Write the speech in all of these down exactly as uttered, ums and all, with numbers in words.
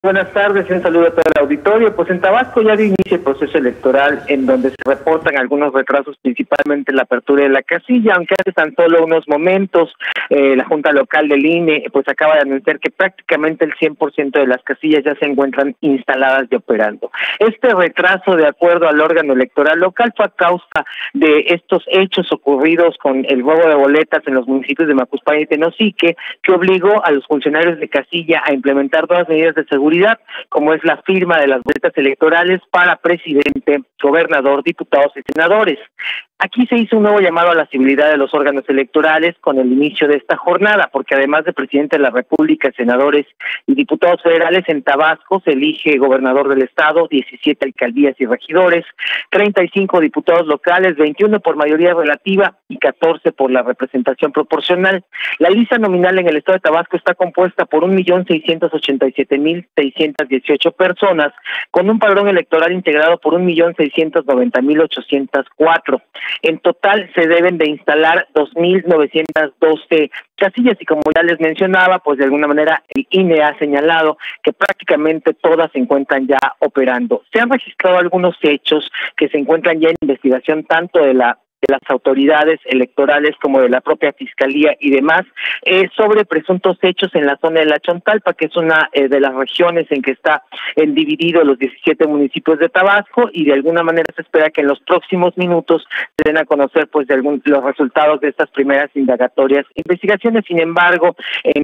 Buenas tardes, un saludo a todo el auditorio. Pues en Tabasco ya dio inicio el proceso electoral, en donde se reportan algunos retrasos, principalmente en la apertura de la casilla, aunque hace tan solo unos momentos eh, la Junta Local del I N E pues acaba de anunciar que prácticamente el cien por ciento de las casillas ya se encuentran instaladas y operando. Este retraso, de acuerdo al órgano electoral local, fue a causa de estos hechos ocurridos con el robo de boletas en los municipios de Macuspana y Tenosique, que obligó a los funcionarios de casilla a implementar nuevas medidas de seguridad, como es la firma de las boletas electorales para presidente, gobernador, diputados y senadores. Aquí se hizo un nuevo llamado a la civilidad de los órganos electorales con el inicio de esta jornada, porque además de presidente de la República, senadores y diputados federales, en Tabasco se elige gobernador del estado, diecisiete alcaldías y regidores, treinta y cinco diputados locales, veintiuno por mayoría relativa y catorce por la representación proporcional. La lista nominal en el estado de Tabasco está compuesta por un millón seiscientos ochenta y siete mil seiscientos dieciocho personas, con un padrón electoral integrado por un millón seiscientos noventa mil ochocientos cuatro. En total se deben de instalar dos mil novecientas doce casillas y, como ya les mencionaba, pues de alguna manera el I N E ha señalado que prácticamente todas se encuentran ya operando. Se han registrado algunos hechos que se encuentran ya en investigación tanto de la de las autoridades electorales como de la propia fiscalía y demás, eh, sobre presuntos hechos en la zona de la Chontalpa, que es una eh, de las regiones en que está en dividido los diecisiete municipios de Tabasco, y de alguna manera se espera que en los próximos minutos se den a conocer pues de algún, los resultados de estas primeras indagatorias, investigaciones. Sin embargo,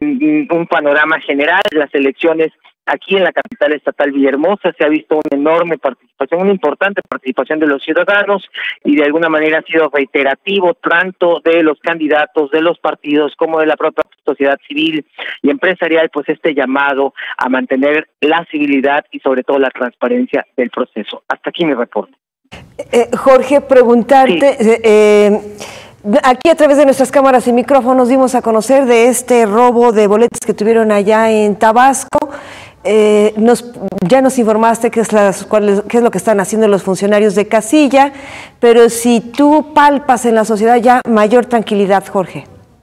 en un panorama general, las elecciones aquí en la capital estatal Villahermosa se ha visto una enorme participación, una importante participación de los ciudadanos, y de alguna manera ha sido reiterativo tanto de los candidatos, de los partidos, como de la propia sociedad civil y empresarial, pues este llamado a mantener la civilidad y sobre todo la transparencia del proceso. Hasta aquí mi reporte. Eh, Jorge, preguntarte... Sí. Eh, Aquí a través de nuestras cámaras y micrófonos dimos a conocer de este robo de boletas que tuvieron allá en Tabasco. Eh, nos, ya nos informaste qué es, las, cuál es, qué es lo que están haciendo los funcionarios de casilla, pero si tú palpas en la sociedad ya mayor tranquilidad, Jorge.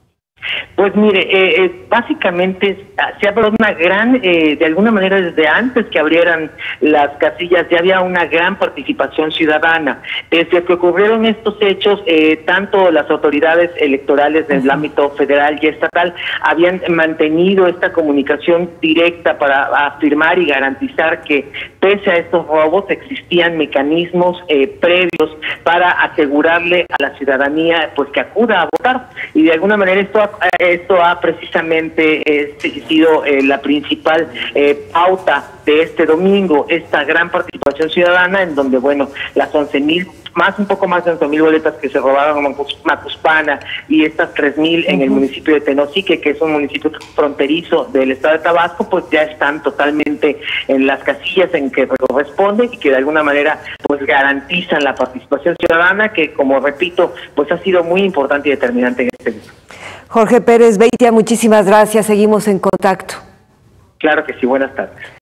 Pues mire, eh, eh, básicamente se habló una gran, eh, de alguna manera desde antes que abrieran las casillas ya había una gran participación ciudadana. Desde que ocurrieron estos hechos, eh, tanto las autoridades electorales del ámbito federal y estatal habían mantenido esta comunicación directa para afirmar y garantizar que pese a estos robos existían mecanismos eh, previos para asegurarle a la ciudadanía pues que acuda a votar, y de alguna manera esto ha Esto ha precisamente eh, sido eh, la principal eh, pauta de este domingo, esta gran participación ciudadana, en donde, bueno, las once mil, más un poco más de once mil boletas que se robaron en Macuspana y estas tres mil en el municipio de Tenosique, que es un municipio fronterizo del estado de Tabasco, pues ya están totalmente en las casillas en que corresponden y que de alguna manera pues garantizan la participación ciudadana, que, como repito, pues ha sido muy importante y determinante en este día. Jorge Pérez Beitia, muchísimas gracias. Seguimos en contacto. Claro que sí, buenas tardes.